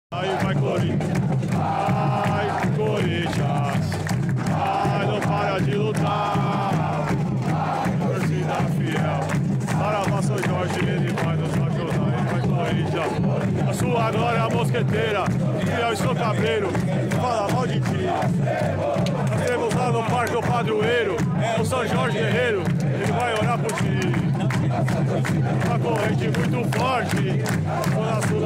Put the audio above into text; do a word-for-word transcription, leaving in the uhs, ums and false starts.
Aí vai Corinthians, ai Corinthians, ai não para de lutar, torcida fiel, para São Jorge ele vai nos ajudar, aí vai Corinthians, a sua glória a mosqueteira, fiel e seu cabreiro, fala mal de ti, nós temos lá no Parque o Padroeiro, o São Jorge Guerreiro, ele vai orar por ti, uma corrente muito forte, toda a sua